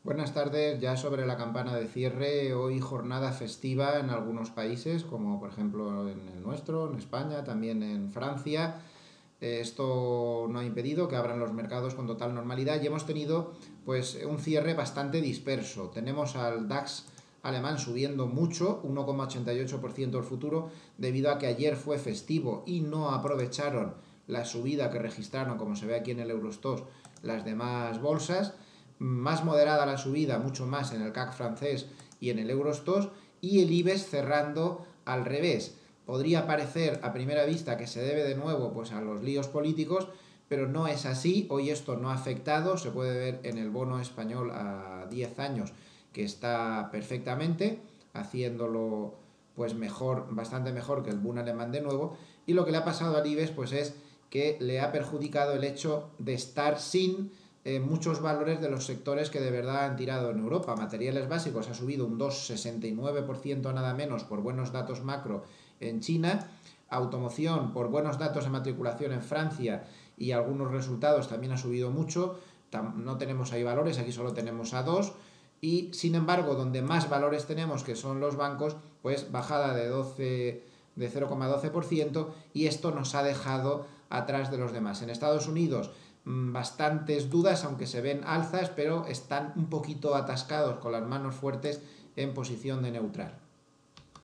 Buenas tardes, ya sobre la campana de cierre, hoy jornada festiva en algunos países, como por ejemplo en el nuestro, en España, también en Francia. Esto no ha impedido que abran los mercados con total normalidad y hemos tenido pues un cierre bastante disperso. Tenemos al DAX alemán subiendo mucho, 1,88% el futuro, debido a que ayer fue festivo y no aprovecharon la subida que registraron, como se ve aquí en el Eurostoxx, las demás bolsas. Más moderada la subida, mucho más en el CAC francés y en el Eurostoxx, y el IBEX cerrando al revés. Podría parecer a primera vista que se debe de nuevo pues, a los líos políticos, pero no es así. Hoy esto no ha afectado, se puede ver en el bono español a 10 años que está perfectamente, haciéndolo pues mejor, bastante mejor que el boom alemán de nuevo. Y lo que le ha pasado al IBEX pues es que le ha perjudicado el hecho de estar sin muchos valores de los sectores que de verdad han tirado en Europa. Materiales básicos ha subido un 2,69% nada menos por buenos datos macro en China. Automoción por buenos datos de matriculación en Francia y algunos resultados también ha subido mucho. No tenemos ahí valores, aquí solo tenemos a dos. Y sin embargo, donde más valores tenemos, que son los bancos, pues bajada de 0,12%, y esto nos ha dejado atrás de los demás. En Estados Unidos bastantes dudas, aunque se ven alzas, pero están un poquito atascados con las manos fuertes en posición de neutral.